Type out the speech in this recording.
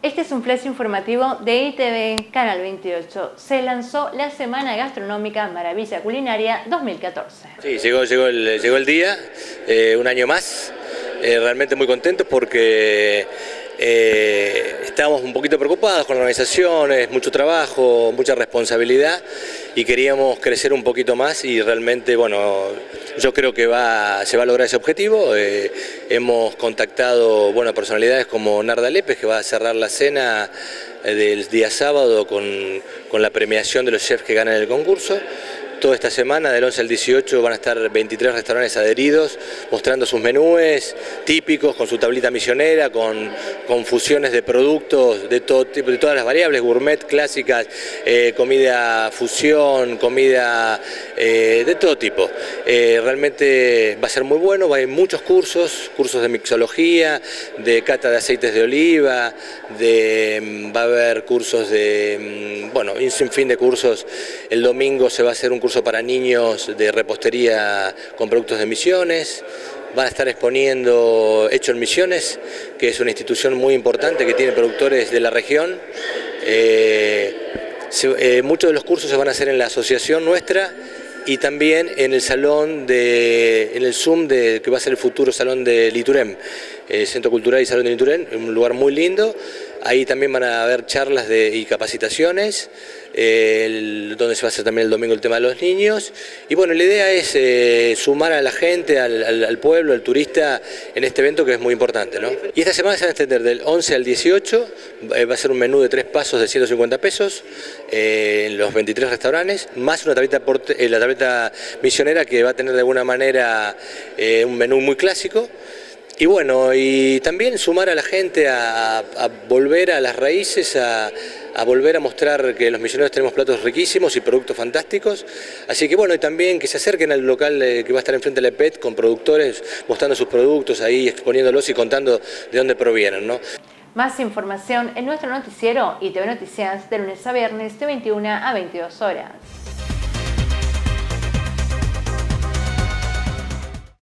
Este es un flash informativo de ITV Canal 28. Se lanzó la Semana Gastronómica Maravilla Culinaria 2014. Sí, llegó el día, un año más, realmente muy contentos porque estábamos un poquito preocupados con la organización, es mucho trabajo, mucha responsabilidad y queríamos crecer un poquito más y realmente, bueno, yo creo que se va a lograr ese objetivo. Hemos contactado personalidades como Narda Lépez, que va a cerrar la cena del día sábado con la premiación de los chefs que ganan el concurso. Toda esta semana, del 11 al 18, van a estar 23 restaurantes adheridos, mostrando sus menúes típicos, con su tablita misionera, con fusiones de productos de todo tipo, de todas las variables, gourmet, clásicas, comida fusión, comida de todo tipo. Realmente va a ser muy bueno, va a haber muchos cursos de mixología, de cata de aceites de oliva, va a haber cursos de, un sinfín de cursos. El domingo se va a hacer un curso para niños de repostería con productos de Misiones. Van a estar exponiendo Hecho en Misiones, que es una institución muy importante que tiene productores de la región. Muchos de los cursos se van a hacer en la asociación nuestra y también en el salón en el Zoom que va a ser el futuro salón de Liturem, Centro Cultural y Salón de Liturem, un lugar muy lindo. Ahí también van a haber charlas y capacitaciones, donde se va a hacer también el domingo el tema de los niños. Y bueno, la idea es sumar a la gente, al pueblo, al turista, en este evento que es muy importante, ¿no? Y esta semana se va a extender del 11 al 18, va a ser un menú de 3 pasos de 150 pesos, en los 23 restaurantes, más una la tableta misionera que va a tener de alguna manera un menú muy clásico. Y bueno, y también sumar a la gente a volver a las raíces, a volver a mostrar que los misioneros tenemos platos riquísimos y productos fantásticos. Así que bueno, y también que se acerquen al local que va a estar enfrente de la EPET con productores, mostrando sus productos ahí, exponiéndolos y contando de dónde provienen, ¿no? Más información en nuestro noticiero ITV Noticias de lunes a viernes de 21 a 22 horas.